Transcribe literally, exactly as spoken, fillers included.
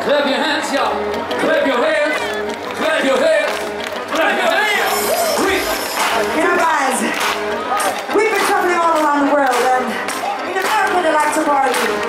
Clap your hands, y'all. Clap your hands. Clap your hands. Clap your hands. Quick. You know, guys, we've been traveling all around the world, and in America they like to party.